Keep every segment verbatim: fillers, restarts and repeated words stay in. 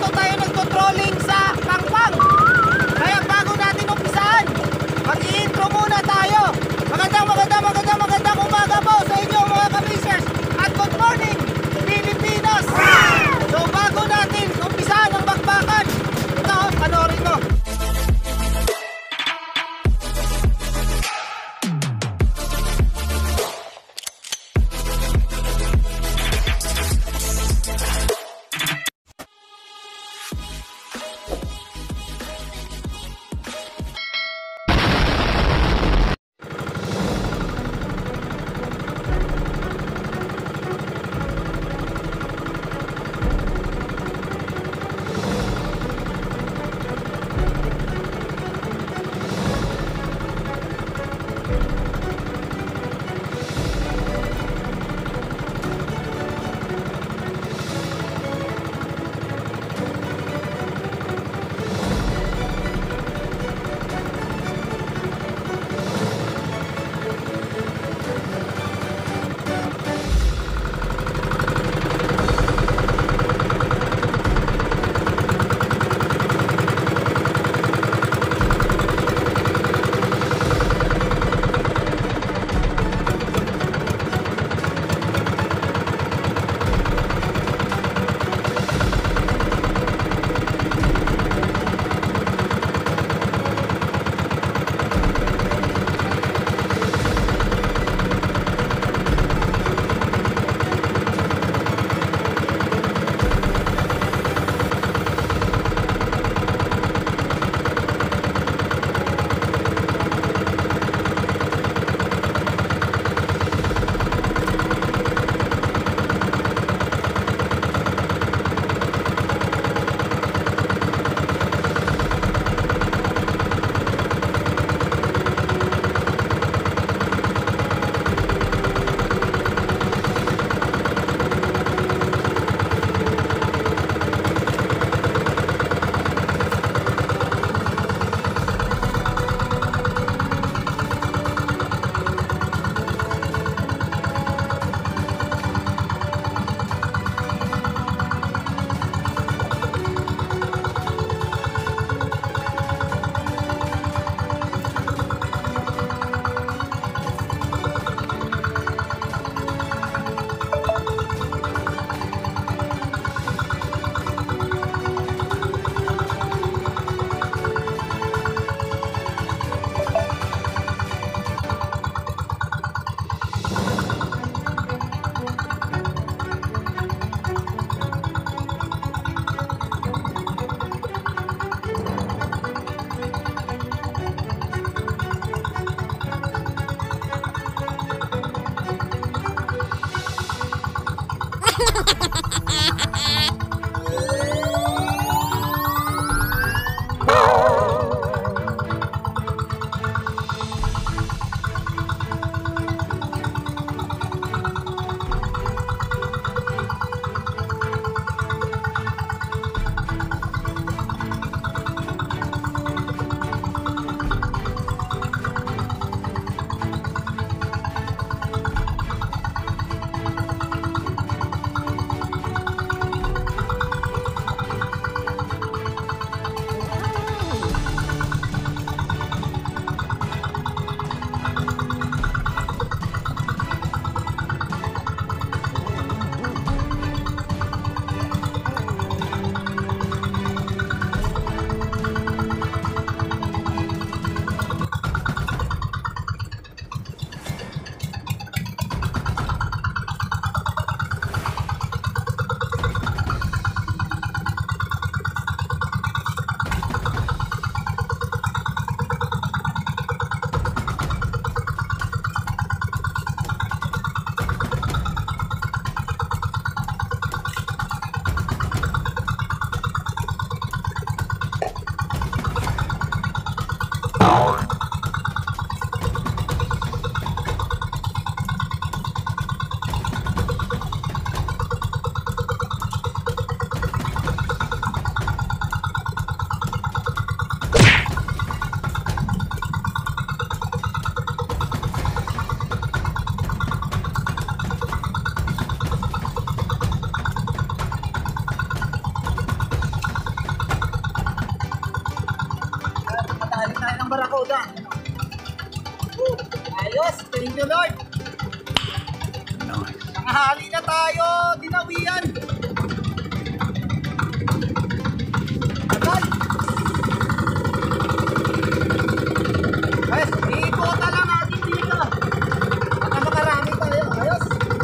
dito tayo nagto-trolling sa Pangpang. Kaya bago natin umpisahan, mag-i-intro muna tayo. Magandang, magandang, magandang, magandang umaga po sa inyo mga kabisers. At good morning, Pilipinas. So bago natin umpisahan ang bakbakan, ito, panoorin mo. barakuda. Ayos, thank you Lord. Nice. Nakahali na tayo, dinawian. Agad. Ayos, iikota lang natin dito. Baka makarami tayo. Ayos.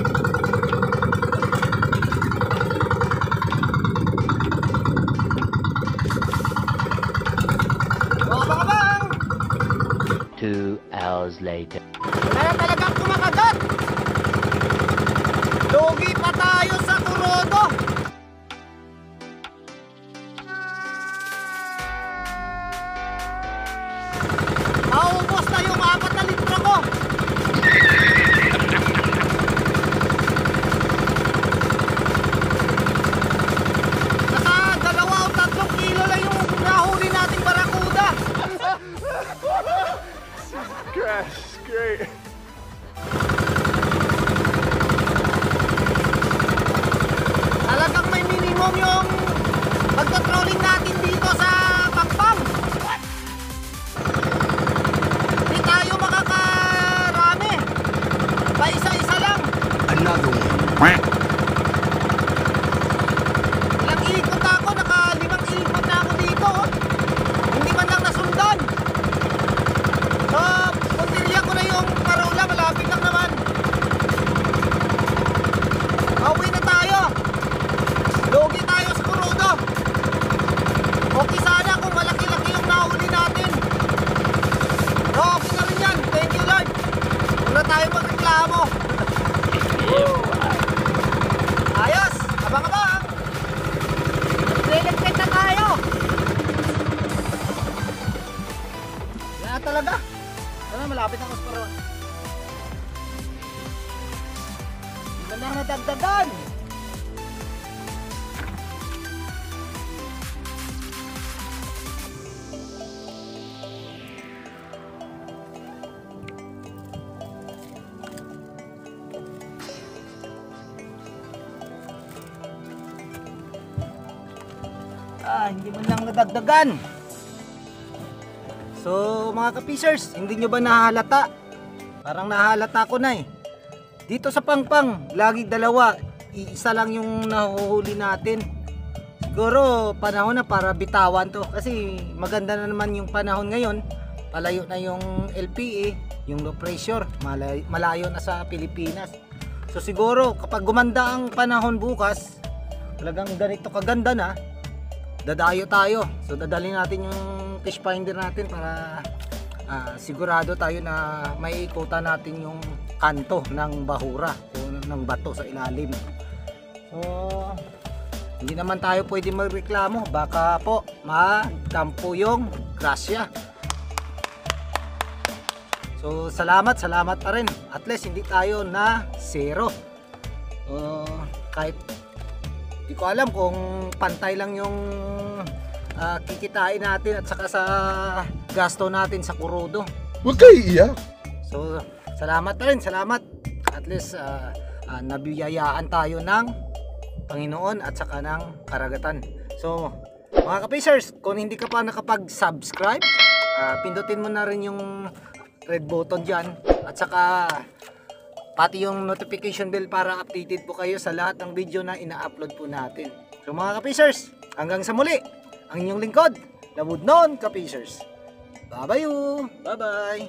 Two hours later. Wala na talagang kumakagat. Lugi pa tayo sa Kurodo. Maubos na yung apat na litro ko. Nasa dalawa o tatlong kilo lang yung nahuli nating barakuda. Crash, great. Talagang may minimum yung pagtatrolling natin dito sa Pangpang. Hindi tayo makakarami. Pa isa-isa lang. Another one. Ilang ikot na ako, naka limang ikot na ako dito. Oh. Hindi man lang nasundan. So, puntirya ko na yung parola, malapit lang naman. Pauwi na tayo. Lugi tayo sa Kurodo. Okay sana kung malaki-laki yung nahuli natin. No, okay na rin yan. Thank you Lord. Huwag na tayo magreklamo. Ayos, abang-abang. Nagre-electric na tayo. Yan talaga. Ano, malapit ako sa parola. Hindi na nadagdagan. Ah, hindi man lang nadagdagan. So mga ka-fishers, hindi nyo ba nahalata? Parang nahalata ko na eh. Dito sa Pangpang, lagi dalawa, isa lang yung nahuhuli natin. Siguro panahon na para bitawan to. Kasi maganda na naman yung panahon ngayon. Palayo na yung L P E, yung low pressure, malayo, malayo na sa Pilipinas. So siguro kapag gumanda ang panahon bukas, talagang ganito kaganda na, dadayo tayo. So dadalhin natin yung fish finder natin para uh, sigurado tayo na may ikutan natin yung kanto ng bahura o ng bato sa ilalim. So hindi naman tayo pwede magreklamo, baka po madampo yung grasya. So salamat, salamat pa rin. At least hindi tayo na zero. So kahit di ko alam kung pantay lang yung uh, kikitain natin at saka sa gasto natin sa Kurodo. Huwag kayo iiyak. So salamat pa rin, salamat. At least uh, uh, nabiyayaan tayo ng Panginoon at saka ng karagatan. So mga ka-fishers, kung hindi ka pa nakapag-subscribe, uh, pindutin mo na rin yung red button dyan at saka pati yung notification bell para updated po kayo sa lahat ng video na ina-upload po natin. So mga ka-fishers, hanggang sa muli, ang inyong lingkod, Labudnon Ka-Fishers. Bye-bye! Bye-bye!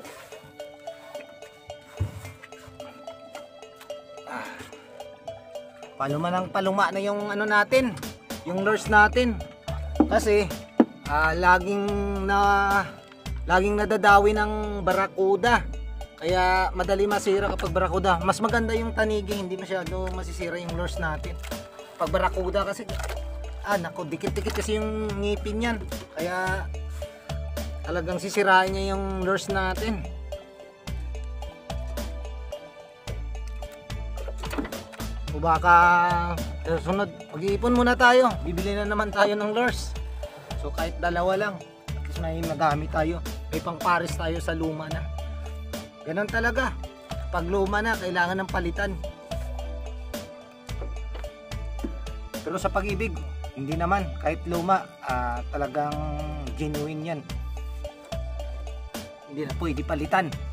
Ah, paluma ng paluma na yung ano natin, yung lures natin. Kasi ah, laging na laging nadadawi ng barakuda. Kaya madali masira kapag barakuda. Mas maganda yung tanigi, hindi masyado masisira yung lures natin. Pag barakuda kasi, ah nako, dikit-dikit kasi yung ngipin yan. Kaya talagang sisirain niya yung lures natin. O baka eh, sunod, mag-iipon muna tayo. Bibili na naman tayo ng lures. So kahit dalawa lang, at least may magamit tayo. May pang-pares tayo sa luma na. Ganon talaga. Pag luma na, kailangan ng palitan. Pero sa pag-ibig, hindi naman. Kahit luma, uh, talagang genuine yan. hindi na pwede palitan.